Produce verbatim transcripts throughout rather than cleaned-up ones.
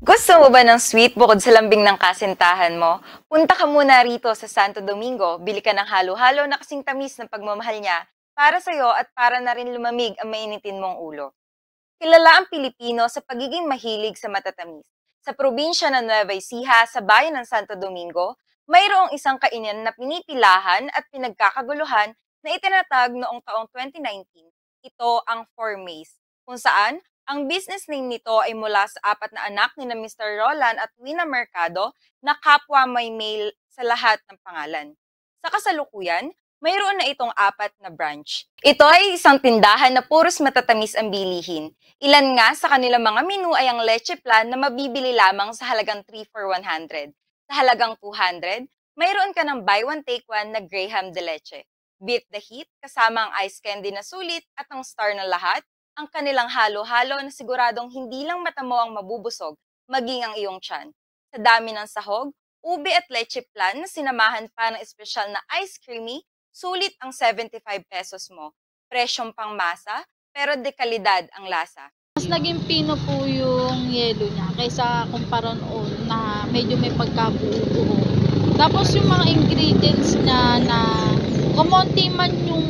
Gusto mo ba ng sweet bukod sa lambing ng kasintahan mo? Punta ka muna rito sa Santo Domingo, bili ka ng halo-halo na kasing tamis ng pagmamahal niya para sa'yo at para na rin lumamig ang mainitin mong ulo. Kilala ang Pilipino sa pagiging mahilig sa matatamis. Sa probinsya ng Nueva Ecija, sa bayan ng Santo Domingo, mayroong isang kainan na pinipilahan at pinagkakaguluhan na itinatag noong taong twenty nineteen. Ito ang Formace, kung saan ang business name nito ay mula sa apat na anak ni na mister Roland at Wina Mercado na kapwa may mail sa lahat ng pangalan. Sa kasalukuyan, mayroon na itong apat na branch. Ito ay isang tindahan na puros matatamis ang bilihin. Ilan nga sa kanilang mga menu ay ang leche plan na mabibili lamang sa halagang three for one hundred. Sa halagang two hundred, mayroon ka ng buy one take one na Graham de Leche. Beat the heat kasama ang ice candy na sulit at ang star ng lahat, ang kanilang halo-halo na siguradong hindi lang mata mo ang mabubusog, maging ang iyong tiyan. Sa dami ng sahog, ube at leche plan na sinamahan pa ng espesyal na ice creamy, sulit ang seventy-five pesos mo. Presyong pangmasa, pero dekalidad ang lasa. Mas naging pino po yung yelo niya kaysa kumpara noon na medyo may pagkabuo-buo. Tapos yung mga ingredients niya na kumonti man yung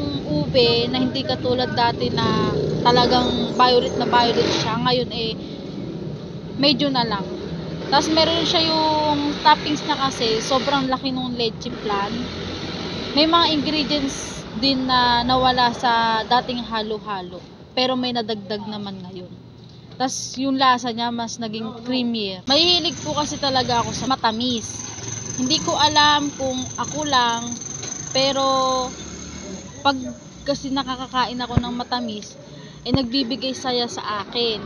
ube na hindi katulad dati na talagang violet na violet siya. Ngayon eh medyo na lang. Tapos meron siya yung toppings na kasi sobrang laki nung leche plan. May mga ingredients din na nawala sa dating halo-halo. Pero may nadagdag naman ngayon. Tapos yung lasa niya mas naging creamier. Mahihilig po kasi talaga ako sa matamis. Hindi ko alam kung ako lang, pero pag kasi nakakakain ako ng matamis, eh nagbibigay saya sa akin.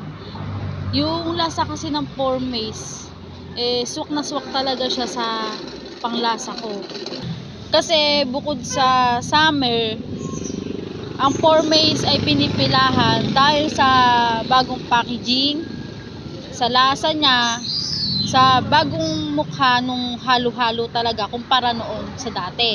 Yung lasa kasi ng Formace, eh swak na swak talaga siya sa panglasa ko. Kasi bukod sa summer, ang Formace ay pinipilahan dahil sa bagong packaging, sa lasa niya, sa bagong mukha nung halo-halo talaga kumpara noon sa dati.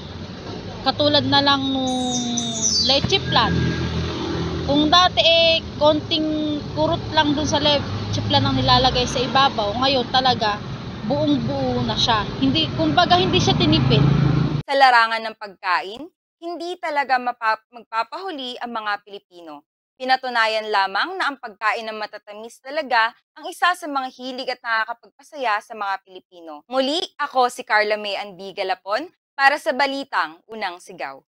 Katulad na lang nung leche plan. Kung dati eh konting kurot lang dun sa leche plan ang nilalagay sa ibabaw, ngayon talaga buong-buo na siya. Hindi, kumbaga hindi siya tinipid. Sa larangan ng pagkain, hindi talaga mapap- magpapahuli ang mga Pilipino. Pinatunayan lamang na ang pagkain ng matatamis talaga ang isa sa mga hilig at nakakapagpasaya sa mga Pilipino. Muli, ako si Carla May Andiga Lapon para sa Balitang Unang Sigaw.